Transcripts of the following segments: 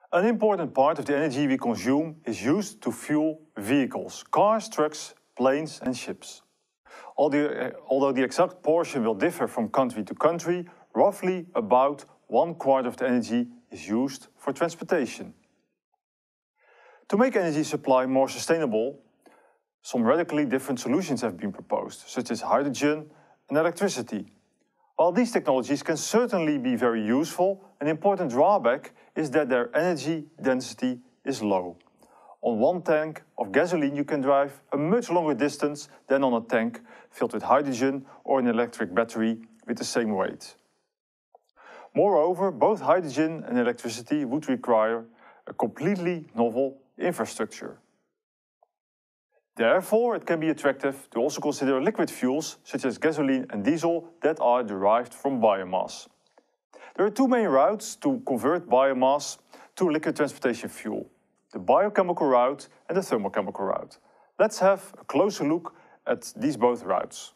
An important part of the energy we consume is used to fuel vehicles, cars, trucks, planes and ships. Although the exact portion will differ from country to country, roughly about 1/4 of the energy is used for transportation. To make energy supply more sustainable, some radically different solutions have been proposed, such as hydrogen and electricity. While these technologies can certainly be very useful, an important drawback is that their energy density is low. On one tank of gasoline you can drive a much longer distance than on a tank filled with hydrogen or an electric battery with the same weight. Moreover, both hydrogen and electricity would require a completely novel infrastructure. Therefore, it can be attractive to also consider liquid fuels, such as gasoline and diesel, that are derived from biomass. There are two main routes to convert biomass to liquid transportation fuel: the biochemical route and the thermochemical route. Let's have a closer look at these both routes.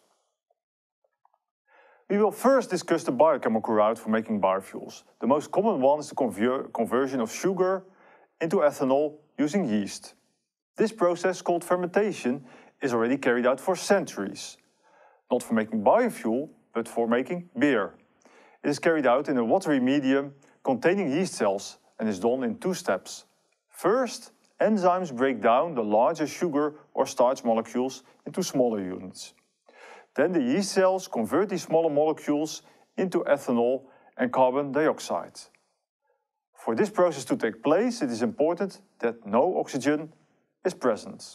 We will first discuss the biochemical route for making biofuels. The most common one is the conversion of sugar into ethanol using yeast. This process, called fermentation, is already carried out for centuries. Not for making biofuel, but for making beer. It is carried out in a watery medium containing yeast cells and is done in two steps. First, enzymes break down the larger sugar or starch molecules into smaller units. Then the yeast cells convert these smaller molecules into ethanol and carbon dioxide. For this process to take place, it is important that no oxygen is present.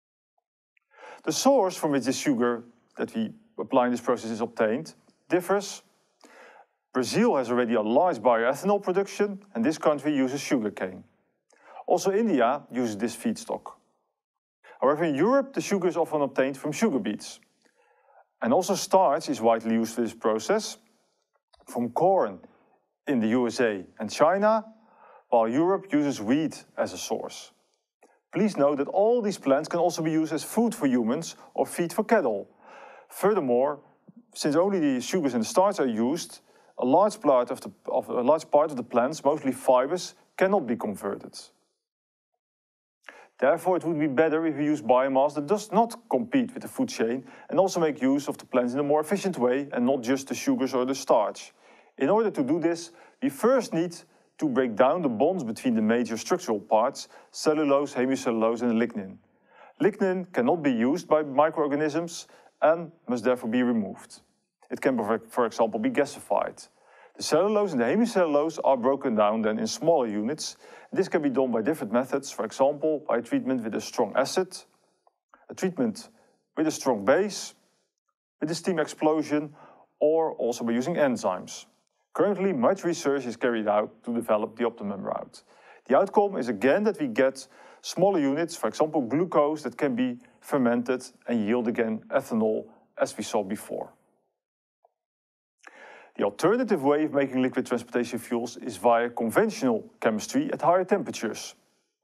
The source from which the sugar that we apply in this process is obtained differs. Brazil has already a large bioethanol production, and this country uses sugarcane. Also India uses this feedstock. However, in Europe the sugar is often obtained from sugar beets. And also starch is widely used for this process, from corn in the USA and China, while Europe uses wheat as a source. Please note that all these plants can also be used as food for humans or feed for cattle. Furthermore, since only the sugars and the starch are used, a large part of the plants, mostly fibers, cannot be converted. Therefore, it would be better if we use biomass that does not compete with the food chain and also make use of the plants in a more efficient way and not just the sugars or the starch. In order to do this, we first need to break down the bonds between the major structural parts, cellulose, hemicellulose and lignin. Lignin cannot be used by microorganisms and must therefore be removed. It can, for example, be gasified. The cellulose and the hemicellulose are broken down then in smaller units. This can be done by different methods, for example, by treatment with a strong acid, a treatment with a strong base, with a steam explosion, or also by using enzymes. Currently, much research is carried out to develop the optimum route. The outcome is again that we get smaller units, for example glucose, that can be fermented and yield again ethanol, as we saw before. The alternative way of making liquid transportation fuels is via conventional chemistry at higher temperatures.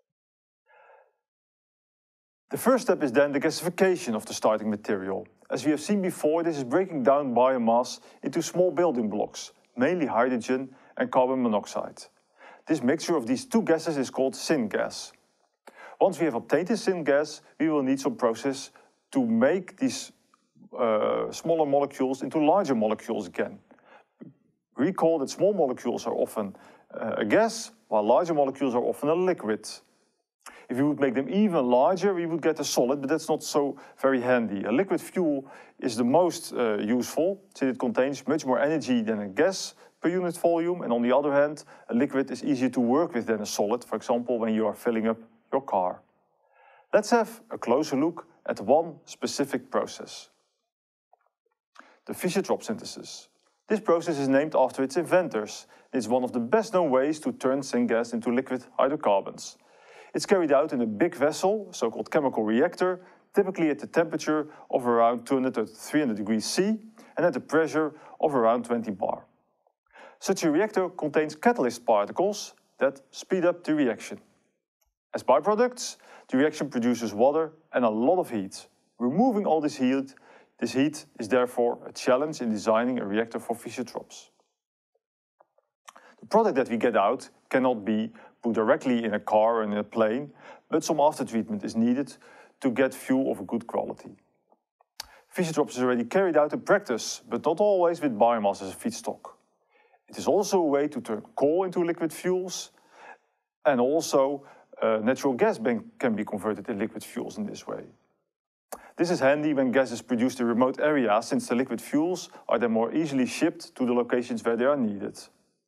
The first step is then the gasification of the starting material. As we have seen before, this is breaking down biomass into small building blocks, mainly hydrogen and carbon monoxide. This mixture of these two gases is called syngas. Once we have obtained this syngas, we will need some process to make these smaller molecules into larger molecules again. Recall that small molecules are often a gas, while larger molecules are often a liquid. If we would make them even larger, we would get a solid, but that's not so very handy. A liquid fuel is the most useful, since it contains much more energy than a gas per unit volume, and on the other hand, a liquid is easier to work with than a solid, for example, when you are filling up your car. Let's have a closer look at one specific process: the Fischer-Tropsch synthesis. This process is named after its inventors. It's one of the best known ways to turn syngas into liquid hydrocarbons. It's carried out in a big vessel, a so-called chemical reactor, typically at the temperature of around 200 to 300 degrees C and at a pressure of around 20 bar. Such a reactor contains catalyst particles that speed up the reaction. As byproducts, the reaction produces water and a lot of heat. Removing all this heat is therefore a challenge in designing a reactor for Fischer-Tropsch. The product that we get out cannot be put directly in a car or in a plane, but some after-treatment is needed to get fuel of a good quality. Physiodrops is already carried out in practice, but not always with biomass as a feedstock. It is also a way to turn coal into liquid fuels, and also natural gas can be converted in liquid fuels in this way. This is handy when gas is produced in remote areas, since the liquid fuels are then more easily shipped to the locations where they are needed.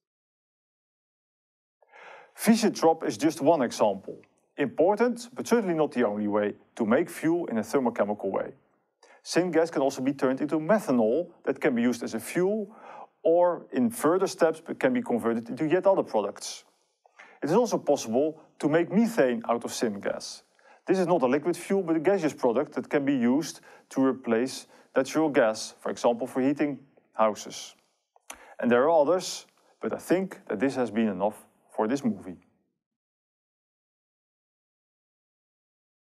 Physiodrop is just one example. Important, but certainly not the only way to make fuel in a thermochemical way. Syngas can also be turned into methanol that can be used as a fuel, or in further steps can be converted into yet other products. It is also possible to make methane out of syngas. This is not a liquid fuel, but a gaseous product that can be used to replace natural gas, for example for heating houses. And there are others, but I think that this has been enough for this movie.